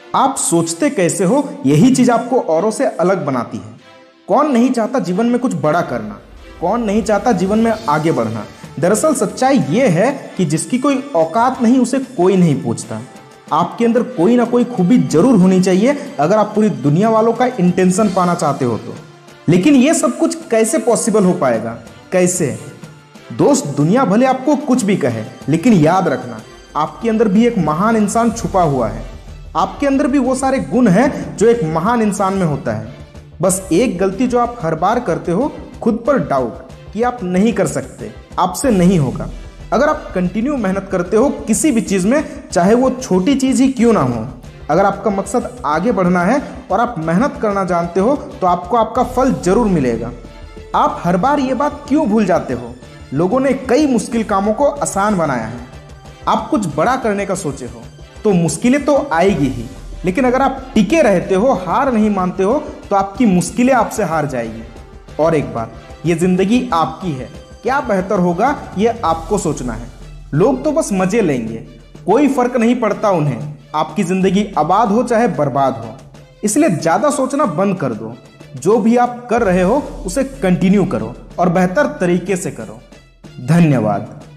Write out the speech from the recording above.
आप सोचते कैसे हो, यही चीज आपको औरों से अलग बनाती है। कौन नहीं चाहता जीवन में कुछ बड़ा करना, कौन नहीं चाहता जीवन में आगे बढ़ना। दरअसल सच्चाई ये है कि जिसकी कोई औकात नहीं उसे कोई नहीं पूछता। आपके अंदर कोई ना कोई खूबी जरूर होनी चाहिए अगर आप पूरी दुनिया वालों का इंटेंशन पाना चाहते हो तो। लेकिन ये सब कुछ कैसे पॉसिबल हो पाएगा, कैसे? दोस्त, दुनिया भले आपको कुछ भी कहे, लेकिन याद रखना आपके अंदर भी एक महान इंसान छुपा हुआ है। आपके अंदर भी वो सारे गुण हैं जो एक महान इंसान में होता है। बस एक गलती जो आप हर बार करते हो, खुद पर डाउट कि आप नहीं कर सकते, आपसे नहीं होगा। अगर आप कंटिन्यू मेहनत करते हो किसी भी चीज में, चाहे वो छोटी चीज ही क्यों ना हो, अगर आपका मकसद आगे बढ़ना है और आप मेहनत करना जानते हो तो आपको आपका फल जरूर मिलेगा। आप हर बार ये बात क्यों भूल जाते हो? लोगों ने कई मुश्किल कामों को आसान बनाया है। आप कुछ बड़ा करने का सोचे हो तो मुश्किलें तो आएगी ही, लेकिन अगर आप टिके रहते हो, हार नहीं मानते हो, तो आपकी मुश्किलें आपसे हार जाएगी। और एक बात, ये जिंदगी आपकी है, क्या बेहतर होगा ये आपको सोचना है। लोग तो बस मजे लेंगे, कोई फर्क नहीं पड़ता उन्हें आपकी जिंदगी आबाद हो चाहे बर्बाद हो। इसलिए ज्यादा सोचना बंद कर दो। जो भी आप कर रहे हो उसे कंटिन्यू करो और बेहतर तरीके से करो। धन्यवाद।